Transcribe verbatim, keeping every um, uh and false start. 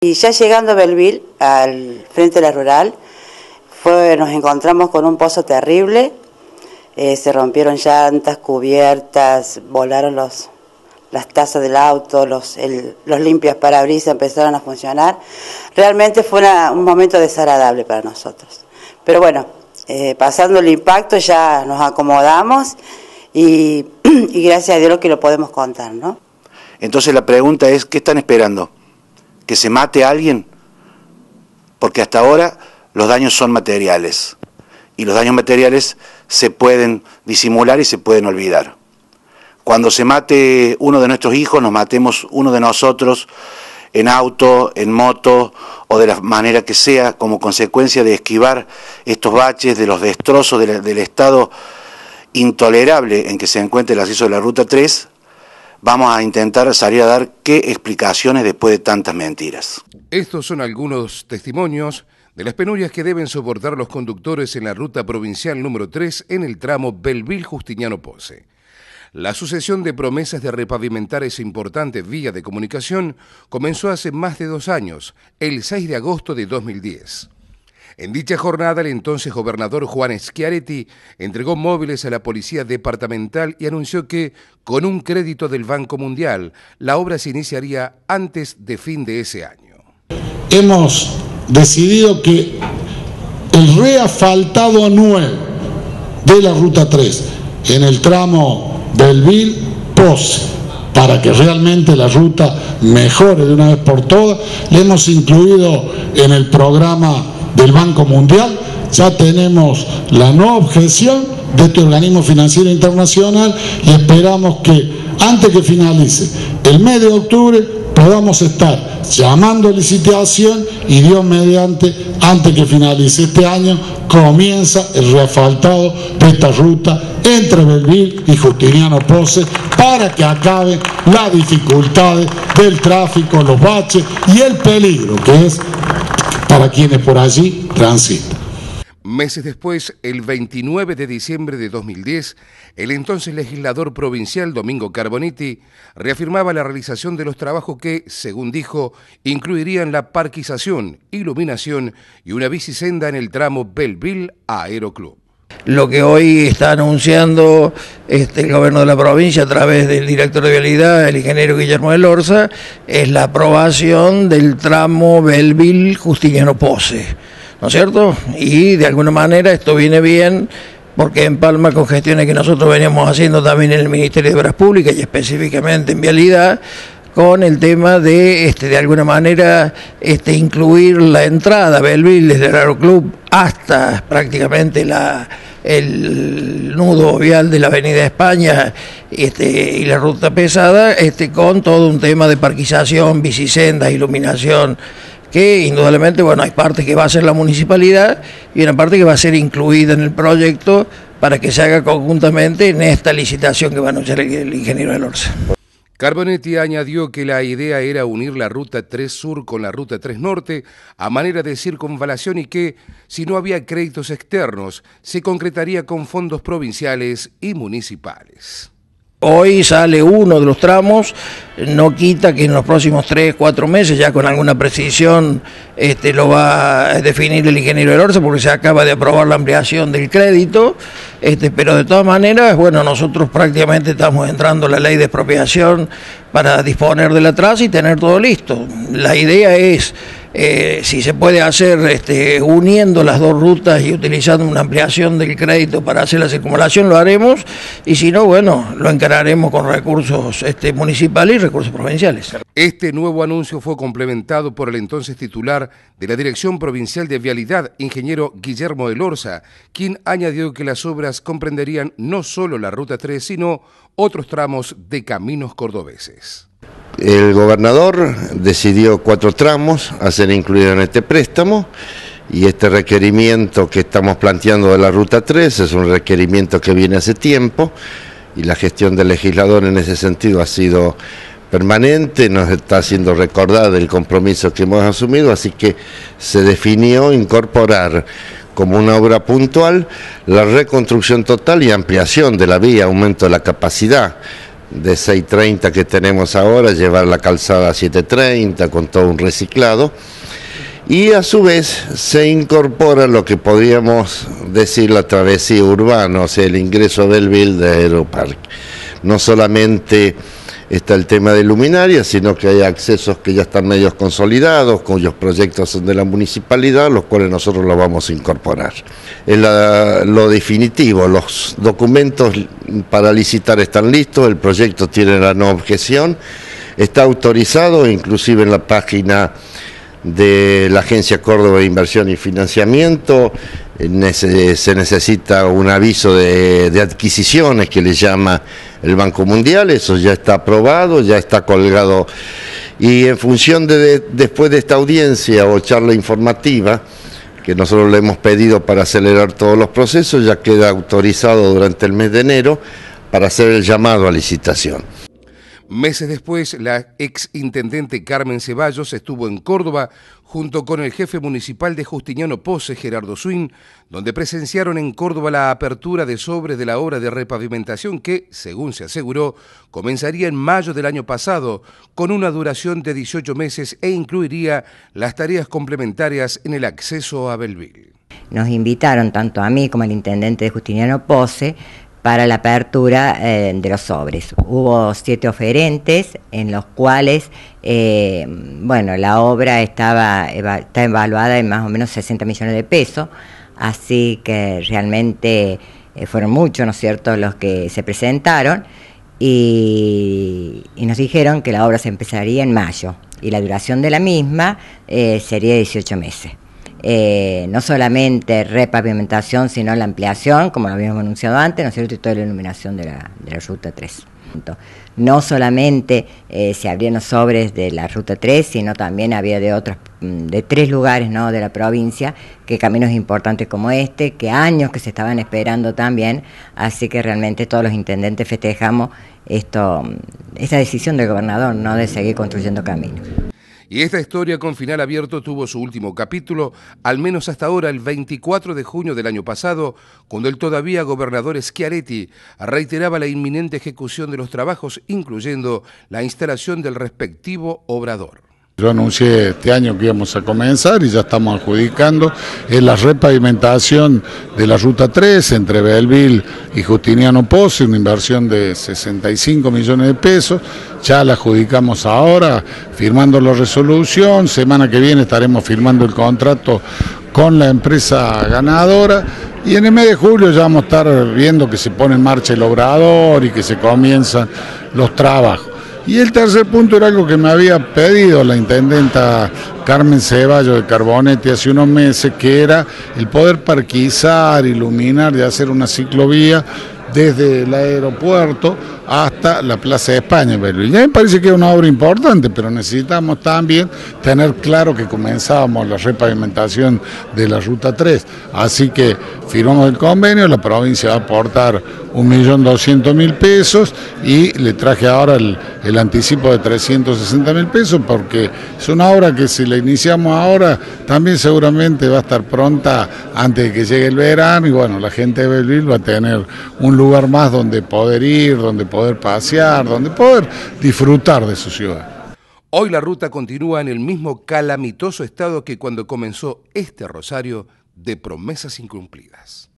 Y ya llegando a Belleville, al frente de la rural, fue, nos encontramos con un pozo terrible, eh, se rompieron llantas, cubiertas, volaron los, las tazas del auto, los, el, los limpias parabrisas empezaron a funcionar. Realmente fue una, un momento desagradable para nosotros. Pero bueno, eh, pasando el impacto ya nos acomodamos y, y gracias a Dios que lo podemos contar, ¿no? Entonces la pregunta es, ¿qué están esperando? ¿Que se mate a alguien? Porque hasta ahora los daños son materiales y los daños materiales se pueden disimular y se pueden olvidar. Cuando se mate uno de nuestros hijos, nos matemos uno de nosotros en auto, en moto o de la manera que sea, como consecuencia de esquivar estos baches, de los destrozos del, del estado intolerable en que se encuentra el acceso de la Ruta tres, vamos a intentar salir a dar qué explicaciones después de tantas mentiras. Estos son algunos testimonios de las penurias que deben soportar los conductores en la ruta provincial número tres en el tramo Belleville-Justiniano Posse. La sucesión de promesas de repavimentar esa importante vía de comunicación comenzó hace más de dos años, el seis de agosto de dos mil diez. En dicha jornada, el entonces gobernador Juan Schiaretti entregó móviles a la Policía Departamental y anunció que, con un crédito del Banco Mundial, la obra se iniciaría antes de fin de ese año. Hemos decidido que el reasfaltado anual de la Ruta tres en el tramo Belleville-Posse, para que realmente la ruta mejore de una vez por todas, le hemos incluido en el programa del Banco Mundial. Ya tenemos la no objeción de este organismo financiero internacional y esperamos que antes que finalice el mes de octubre podamos estar llamando a licitación y Dios mediante, antes que finalice este año, comienza el reasfaltado de esta ruta entre Belleville y Justiniano Posse para que acaben las dificultades del tráfico, los baches y el peligro que es para quienes por allí transitan. Meses después, el veintinueve de diciembre de dos mil diez, el entonces legislador provincial Domingo Carbonetti reafirmaba la realización de los trabajos que, según dijo, incluirían la parquización, iluminación y una bicisenda en el tramo Belleville a Aeroclub. Lo que hoy está anunciando este, el gobierno de la provincia a través del director de vialidad, el ingeniero Guillermo de Lorza, es la aprobación del tramo Belleville-Justiniano Posse, ¿no es cierto? Y de alguna manera esto viene bien porque empalma con gestiones que nosotros veníamos haciendo también en el Ministerio de Obras Públicas y específicamente en vialidad, con el tema de, este, de alguna manera, este, incluir la entrada a Belleville desde el Aeroclub hasta prácticamente la, el nudo vial de la Avenida España este, y la ruta pesada, este, con todo un tema de parquización, bicisendas, iluminación, que indudablemente, bueno, hay parte que va a hacer la municipalidad y una parte que va a ser incluida en el proyecto para que se haga conjuntamente en esta licitación que va a anunciar el, el ingeniero de Lorza. Carbonetti añadió que la idea era unir la Ruta tres Sur con la Ruta tres Norte a manera de circunvalación y que, si no había créditos externos, se concretaría con fondos provinciales y municipales. Hoy sale uno de los tramos, no quita que en los próximos tres, cuatro meses, ya con alguna precisión, este, lo va a definir el ingeniero de Lorza, porque se acaba de aprobar la ampliación del crédito, este, pero de todas maneras, bueno, nosotros prácticamente estamos entrando a la ley de expropiación para disponer de la traza y tener todo listo. La idea es, eh, si se puede hacer este, uniendo las dos rutas y utilizando una ampliación del crédito para hacer la circunvalación, lo haremos, y si no, bueno, lo encararemos con recursos este, municipales y recursos provinciales. Este nuevo anuncio fue complementado por el entonces titular de la Dirección Provincial de Vialidad, ingeniero Guillermo de Lorza, quien añadió que las obras comprenderían no solo la Ruta tres, sino otros tramos de caminos cordobeses. El gobernador decidió cuatro tramos a ser incluidos en este préstamo y este requerimiento que estamos planteando de la Ruta tres es un requerimiento que viene hace tiempo y la gestión del legislador en ese sentido ha sido permanente, nos está haciendo recordar el compromiso que hemos asumido, así que se definió incorporar como una obra puntual la reconstrucción total y ampliación de la vía, aumento de la capacidad de seis treinta que tenemos ahora, llevar la calzada a siete treinta con todo un reciclado. Y a su vez se incorpora lo que podríamos decir la travesía urbana, o sea, el ingreso a Belleville de Aeroparque. No solamente está el tema de luminarias, sino que hay accesos que ya están medios consolidados, cuyos proyectos son de la municipalidad, los cuales nosotros los vamos a incorporar. En la, lo definitivo, los documentos para licitar están listos, el proyecto tiene la no objeción, está autorizado, inclusive en la página de la Agencia Córdoba de Inversión y Financiamiento, se necesita un aviso de, de adquisiciones que le llama el Banco Mundial, eso ya está aprobado, ya está colgado, y en función de, de después de esta audiencia o charla informativa, que nosotros le hemos pedido para acelerar todos los procesos, ya queda autorizado durante el mes de enero para hacer el llamado a licitación. Meses después, la exintendente Carmen Ceballos estuvo en Córdoba junto con el jefe municipal de Justiniano Posse, Gerardo Swin, donde presenciaron en Córdoba la apertura de sobres de la obra de repavimentación que, según se aseguró, comenzaría en mayo del año pasado, con una duración de dieciocho meses e incluiría las tareas complementarias en el acceso a Belleville. Nos invitaron tanto a mí como al intendente de Justiniano Posse para la apertura eh, de los sobres. Hubo siete oferentes en los cuales, eh, bueno, la obra estaba está evaluada en más o menos sesenta millones de pesos, así que realmente eh, fueron muchos, ¿no es cierto?, los que se presentaron y, y nos dijeron que la obra se empezaría en mayo y la duración de la misma eh, sería dieciocho meses. Eh, no solamente repavimentación, sino la ampliación, como lo habíamos anunciado antes, ¿no es cierto?, y toda la iluminación de la, de la Ruta tres. No solamente eh, se abrían los sobres de la Ruta tres, sino también había de otros, de tres lugares, ¿no?, de la provincia, que caminos importantes como este, que años que se estaban esperando también, así que realmente todos los intendentes festejamos esto, esta decisión del gobernador, ¿no?, de seguir construyendo caminos. Y esta historia con final abierto tuvo su último capítulo, al menos hasta ahora, el veinticuatro de junio del año pasado, cuando el todavía gobernador Schiaretti reiteraba la inminente ejecución de los trabajos, incluyendo la instalación del respectivo obrador. Yo anuncié este año que íbamos a comenzar y ya estamos adjudicando en la repavimentación de la Ruta tres entre Belleville y Justiniano Posse, una inversión de sesenta y cinco millones de pesos, ya la adjudicamos ahora, firmando la resolución, semana que viene estaremos firmando el contrato con la empresa ganadora y en el mes de julio ya vamos a estar viendo que se pone en marcha el obrador y que se comienzan los trabajos. Y el tercer punto era algo que me había pedido la intendenta Carmen Ceballos de Carbonete hace unos meses, que era el poder parquizar, iluminar y hacer una ciclovía desde el aeropuerto hasta la Plaza de España en Belleville. Ya me parece que es una obra importante, pero necesitamos también tener claro que comenzábamos la repavimentación de la Ruta tres. Así que firmamos el convenio, la provincia va a aportar un millón doscientos mil pesos y le traje ahora el, el anticipo de trescientos sesenta mil pesos porque es una obra que si la iniciamos ahora también seguramente va a estar pronta antes de que llegue el verano y bueno, la gente de Belleville va a tener un lugar más donde poder ir, donde poder pasear, donde poder disfrutar de su ciudad. Hoy la ruta continúa en el mismo calamitoso estado que cuando comenzó este rosario de promesas incumplidas.